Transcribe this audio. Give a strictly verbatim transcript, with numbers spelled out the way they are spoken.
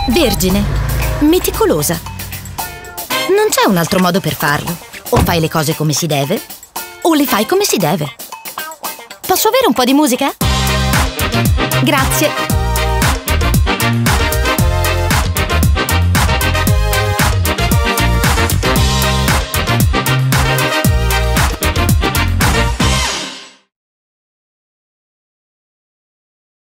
vergine, meticolosa. Non c'è un altro modo per farlo. O fai le cose come si deve, o le fai come si deve. Posso avere un po' di musica? Grazie.